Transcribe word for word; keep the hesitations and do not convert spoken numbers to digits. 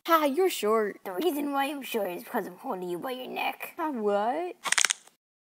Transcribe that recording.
Ha, you're short. The reason why I'm short is because I'm holding you by your neck. Ha, what?